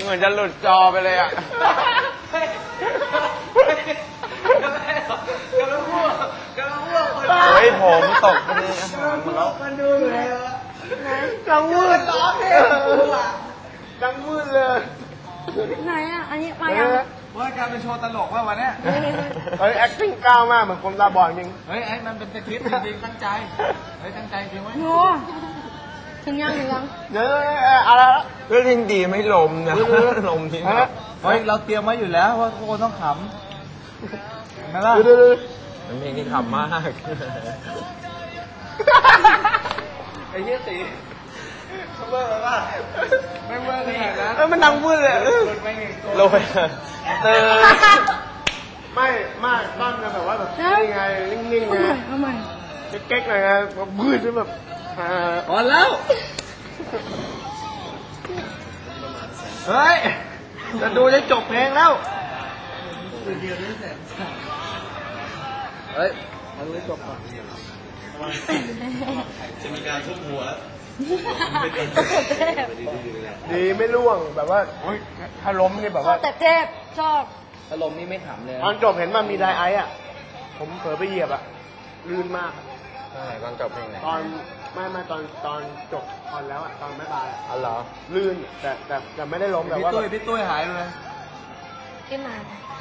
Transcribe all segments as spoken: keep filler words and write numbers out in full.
เหมือนจะหลุดจอไปเลยอ่ะกำลังพูดกำลังพูดเฮ้ยผมตกไปในอาหารหมดแล้วมันดูอยู่แล้วกังวลร้องเลยกังวลเลยไหนอ่ะอันนี้มายังว่าการเป็นโชว์ตลกว่าวันนี้เฮ้ย acting ก้าวมากเหมือนคนตาบอดจริงเฮ้ยไอ้มันเป็นสคริปต์จริงตั้งใจเฮ้ยตั้งใจจริงไหมโน้ถึงยังถึงยังเดี๋ยวอะไรเรื่องจริงดีไม่ลมนะลมทิ้งเฮ้ยเราเตรียมไว้อยู่แล้วว่าทุกคนต้องขำเห็นไหมล่ะมันเพลงที่ขำมากไอ้เหี้ยตีเมื่อไหร่ไม่เมื่อขนาดนั้นเออมันดังมืดเลยลงไปเออไม่ไม่ตั้งกันแบบว่าแบบนี่ไงนิ่งๆไงทำไมเก๊กๆหน่อยไงแบบมืดจนแบบอ่อนแล้วเฮ้ยจะดูจะจบเพลงแล้วเฮ้ยมาดูให้จบก่อนจะมีการทุบหัวดีไม่ร่วงแบบว่าถ้าล้มนี่แบบว่าแต่เทพชอบถ้าล้มนี่ไม่ขำเลยตอนจบเห็นว่ามีไดไอซ์อ่ะผมเผลอไปเหยียบอ่ะลื่นมากใช่ตอนจบเพลงไหนตอนไม่ไม่ตอนตอนจบตอนแล้วอ่ะตอนไม่บายอ๋อเหรอลื่นแต่แต่แต่ไม่ได้ล้มแบบว่าพี่ตุ้ยพี่ตุ้ยหายเลยขึ้นมา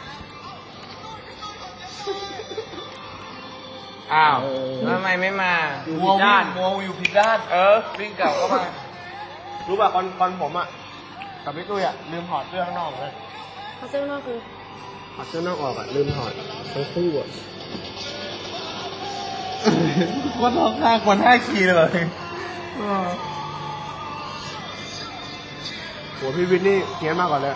อ้าวทำไมไม่มาอยู่ผิดด้านมัวอยู่ผิดด้านเออวิ่งกลับเข้ามารู้ป่ะตอนตอนผมอ่ะกับพี่ตุ้ยอ่ะลืมถอดเสื้อข้างนอกเลยถอดเสื้อข้างนอกคือถอดเสื้อนอกออกอ่ะลืมถอดทั้งคู่อ่ะคนท้องข้างคนให้คีเลยโหพี่วินนี่เขียนมากกว่าเลย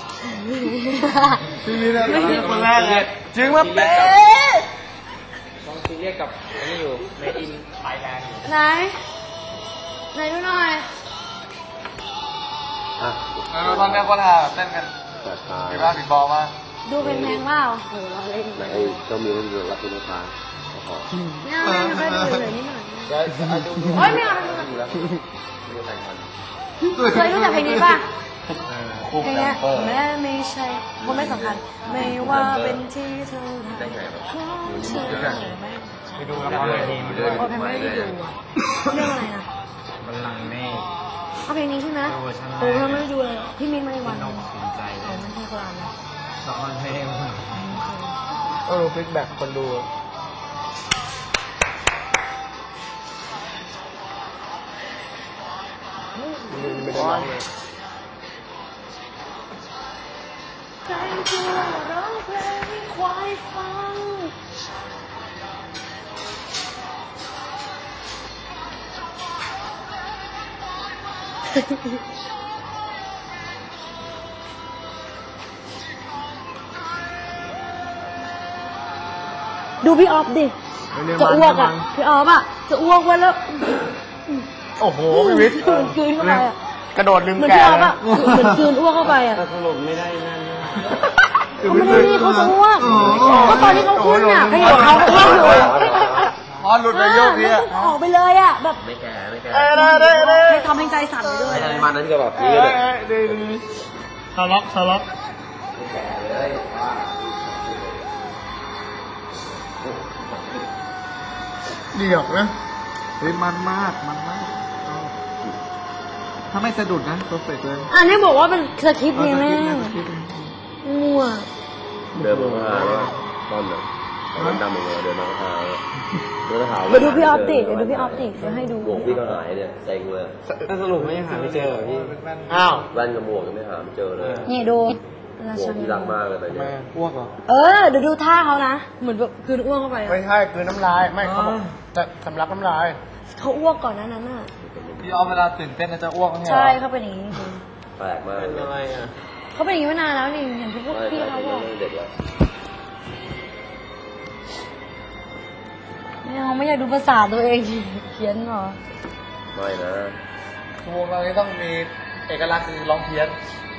พี่วินนี่คนแรกเลยจริงว่าเป๊ะลองซีเรียสกับนี่อยู่ในอินไทยแลนด์อยู่ไหนไหนดูหน่อยอ่ะตอนนี้คนหาเต้นกันมีบ้าผีบอลมาดูเป็นแพงเปล่าโอ้เราเล่นไหนเจ้ามีเรื่องรักคุณฟ้าไม่เอาไม่เอาดูเลยนิดหน่อยเฮ้ยไม่เอาไม่เอาเคยรู้จักเพลงนี้ป่ะเพลงนี้แม้ไม่ใช่ผมไม่สำคัญไม่ว่าเป็นที่เท่าไหร่ของเธอไปดูละครเวทีมาด้วยโอ้เพลงไม่ได้ดูเรื่องอะไรนะบัลลังก์เมฆเอาเพลงนี้ใช่ไหมโอ้เพลงไม่ได้ดูเลยพี่มิ้นมาในวันต้องสนใจโอ้ไม่ใช่คนละนะละครเพลงเออฟีดแบ็กคนดูไม่ได้ร้องเลยใครจะร้องเพลงให้ควายฟังดูพี่ออฟดิจะอ้วกอ่ะพี่ออฟอ่ะจะอ้วกวันแล้วโอ้โหพี่วิทย์คืนเข้าไปอ่ะกระโดดลืมแกะเหมือนคืนอ้วกเข้าไปอ่ะสรุปไม่ได้นั่นเขาไม่ได้นี่เขาจะอ้วกก็ตอนที่เขาขึ้นอ่ะเขาอยู่เขาเขาอยู่อ๋อหลุดไปโยกเนี่ยออกไปเลยอ่ะแบบไม่แก่ไม่แก่ให้ทำให้ใจสั่นไปด้วยมานั้นก็แบบนี้เลยสล็อกสล็อกไม่แก่เลยเดี่ยวนะเฮ้ยมันมากมันมากถ้าไม่สะดุดนะเพอร์เฟกต์เลยอันนี้บอกว่าเป็นสคริปต์เนี่ยแม่มั่วเดินมาหาว่าตอนแบบมันดำอย่างเงี้ยเดินมาหาเดินมาหามาดูพี่ออฟติเดี๋ยวดูพี่ออฟติเดี๋ยวให้ดูหมวกพี่ก็หายเนี่ยเซ็งเลยถ้าสรุปไม่หาไม่เจอพี่อ้าวแว่นกับหมวกยังไม่หาไม่เจอเลยนี่ดูหมวกพี่รักมากเลยแต่เนี่ยอ้วกเหรอเออเดี๋ยวดูท่าเขานะเหมือนแบบคืนอ้วกเข้าไปไม่ใช่คืนน้ำลายไม่เขาบอกจะสำลักน้ำลายเขาอ้วกก่อนนั้นน่ะพี่ออฟเวลาตื่นเต้นจะอ้วกใช่เขาเป็นอย่างนี้จริงแปลกมากเป็นอะไรอ่ะเขาเป็นอย่างนี้มานานแล้วนี่เห็นพวกพี่เขาบอกไม่เอาไม่อยากดูภาษาตัวเองเขียนหรอไม่นะวงเรานี้ต้องมีเอกลักษณ์คือร้องเพี้ยน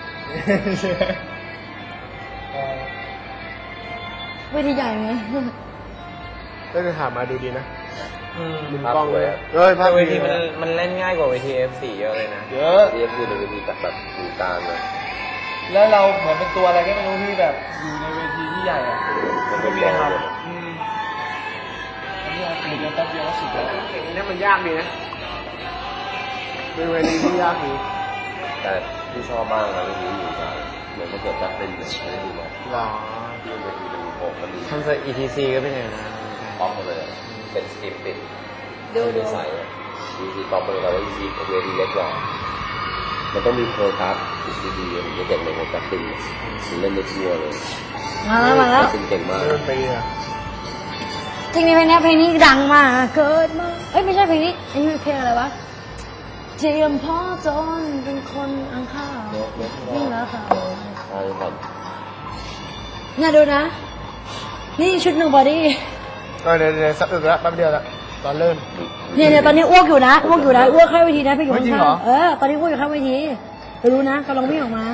เวทีใหญ่ไหมได้ไปถามมาดูดีนะมุมกล้องเลยเฮ้ยภาพเวทีมันมันเล่นง่ายกว่าเวที เอฟ โฟร์ เยอะเลยนะเยอะเอฟ โฟร์เป็นเวทีแบบแบบอยู่กลางเลยแล้วเราเหมือนเป็นตัวอะไรก็ไม่รู้ที่แบบอยู่ในเวทีที่ใหญ่อะไม่มีอะไรทำอืมอันนี้เราตื่นกันแป๊บเดียวก็สุดแล้วเก่งนี่มันยากดีนะเป็นเวทีที่ยากดีแต่ที่ชอบมากนะเรื่องนี้อยู่กับเหมือนมันเกิดจากเป็นเลยไม่ได้ดูมาหรอที่มันเป็นเป็นโผมมันมีคอนเสิร์ต อี ที ซี ก็เป็นอย่างนั้นป๊อปมาเลยเป็นสตรีมปิดดูดูใส่ดีซีป๊อปมาเลยแต่ว่าดีซีเวทีเล็กกว่ามันต้องมีโคร์ทัสดีดีมันจะเก่งในโคร์ทัสติงมันเล่นได้ทั่วเลยมาแล้วมาแล้วเก่งมากเริ่มไปอ่ะจริงๆเพลงนี้เพลงนี้ดังมากเกิดมาเอ้ยไม่ใช่เพลงนี้อันนี้เพลงอะไรวะเจียมพอจนเป็นคนอังคารนี่แล้วค่ะใช่ครับน่าดูนะ นี่ชุดหนึ่งบอดี้เออเดี๋ยวเดี๋ยวสักอึกแล้วแป๊บเดียวละตอนเริ่มเนี่ยเนี่ยตอนนี้อ้วกอยู่นะอ้วกอยู่นะอ้วกเข้าเวทีนะพี่อยู่เฮ้ยจริงข้าเหรองๆเออตอนนี้อ้วกอยู่ข้างเวทีไปรู้นะกำลังวิ่งออกมา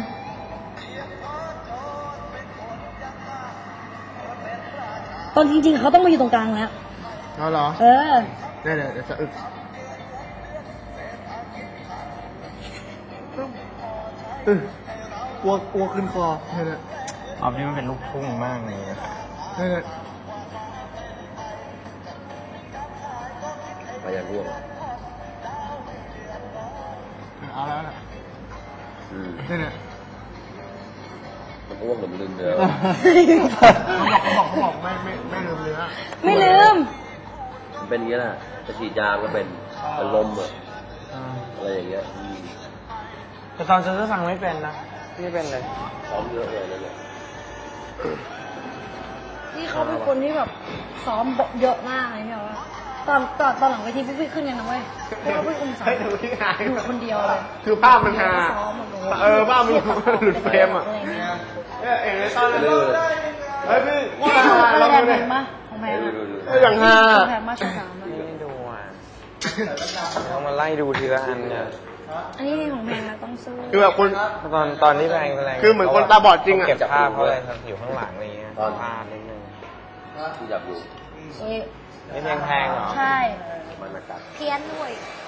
ตอนจริงๆเขาต้องมาอยู่ตรงกลางแล้วเอาเหรอเออเดี๋ยวเดี๋ยวเดี๋ยวสักอึกอึกอ้วกอ้วกขึ้นคอเนี่ยเนี่ยออมนี่มันเป็นลูกทุ่งมากเลยเนี่ยเนี่ยพยายามร่วงเอาแล้วนะอืมเนี่ยเนี่ยมันร่วงหรือมันลืมเนื้อเขาบอกเขาบอกเขาบอกไม่ไม่ไม่ลืมเนื้อไม่ลืมมันเป็นอย่างนี้แหละจะฉีดยาก็เป็นเป็นลมอะอะไรอย่างเงี้ยอืมแต่ตอนฉันจะฟังไม่เป็นนะไม่เป็นเลยซ้อมเยอะเลยนั่นแหละนี่เขาเป็นคนที่แบบซ้อมเยอะมากเลยเนี่ยว่าตอนตอนตอนหลังเวทีพี่พี่ขึ้นยังนะเว้ยเพราะว่าพี่อุ้มสาเฮ้ยดูที่หายอยู่คนเดียวเลยคือภาพมันฮาซ้อมแบบเออภาพมันหลุดเฟรมอ่ะอะไรเงี้ยเอ้ยเอ็งเลยตอนนั้นเฮ้ยพี่ว่าว่าอะไรเราแดดูงดิแพงปะของแพงดูอะดูดูเอ้ยอย่างฮาของแพงมากสุดสามอะไม่ดูอ่ะต้องมาไล่ดูทีละอันเนี่ยอันนี้ของแพงนะต้องสู้คือแบบคนตอนตอนที่แรงแรงคือเหมือนคนตาบอดจริงอะเก็บภาพเขาเลยอยู่ข้างหลังอะไรเงี้ยพลาดนิดนึงที่อยากอยู่เอ๊ะนี่เพลงแพงเหรอใช่มันอากาศเพี้ยนด้วยอ